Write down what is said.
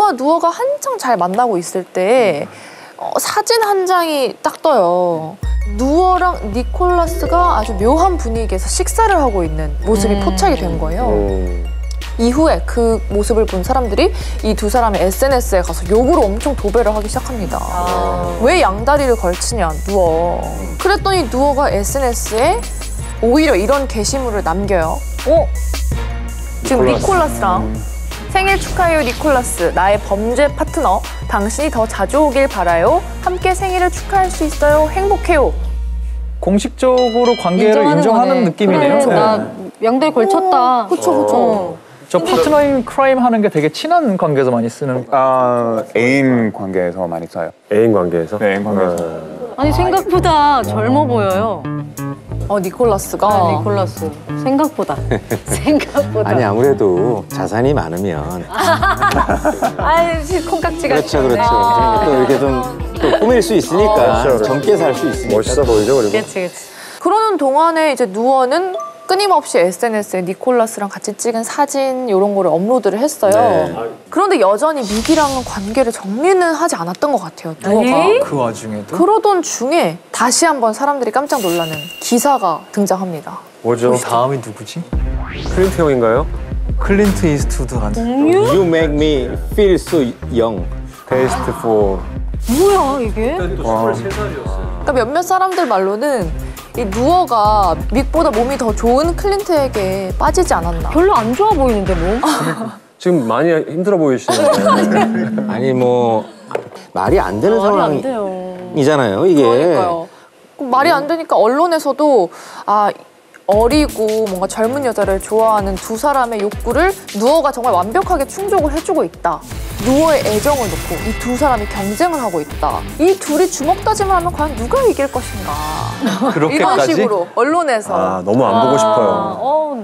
닉과 누어가 한창 잘 만나고 있을 때 사진 한 장이 딱 떠요. 누어랑 니콜라스가 아주 묘한 분위기에서 식사를 하고 있는 모습이 포착이 된 거예요. 이후에 그 모습을 본 사람들이 이 두 사람의 SNS에 가서 욕으로 엄청 도배를 하기 시작합니다. 왜 양다리를 걸치냐, 누어. 그랬더니 누어가 SNS에 오히려 이런 게시물을 남겨요. 지금 니콜라스랑 생일 축하해요, 니콜라스. 나의 범죄 파트너. 당신이 더 자주 오길 바라요. 함께 생일을 축하할 수 있어요. 행복해요. 공식적으로 관계를 인정하는 느낌이네요. 그래, 나 양다리 걸쳤다. 그쵸. 저 파트너인 크라임 하는 게 되게 친한 관계에서 많이 쓰는. 애인 관계에서 많이 써요. 애인 관계에서? 네, 애인 관계에서. 아니 생각보다 젊어 보여요. 니콜라스가. 니콜라스. 생각보다. 생각보다. 아니 아무래도 자산이 많으면 콩깍지가. 그렇죠. 또 이렇게 좀 또 꾸밀 수 있으니까 그렇죠. 젊게 살 수 있으니까. 멋있어 보이죠, 그리고. 그렇지. 그러는 동안에 이제 누어는 끊임없이 SNS에 니콜라스랑 같이 찍은 사진 이런 거를 업로드를 했어요. 네. 그런데 여전히 믹이랑은 관계를 정리는 하지 않았던 것 같아요, 누어가. 그 와중에도? 그러던 중에 다시 한번 사람들이 깜짝 놀라는 기사가 등장합니다. 뭐죠? 다음이 누구지? 클린트 형인가요? 클린트 이스트우드 같은. You make me feel so young. 테이스트 4. 뭐야 이게? 그러니까 몇몇 사람들 말로는 이 누어가 믹보다 몸이 더 좋은 클린트에게 빠지지 않았나. 별로 안 좋아 보이는데 몸? 지금 많이 힘들어 보이시는데. 아니 뭐 말이 안 되는 말이 안 돼요. 상황이잖아요 이게. 그러니까요. 말이 안 되니까 언론에서도 어리고 뭔가 젊은 여자를 좋아하는 두 사람의 욕구를 누어가 정말 완벽하게 충족을 해주고 있다. 누어의 애정을 놓고 이 두 사람이 경쟁을 하고 있다. 이 둘이 주먹다짐을 하면 과연 누가 이길 것인가. 그렇게까지? 이런 식으로 언론에서. 너무 안 보고 싶어요.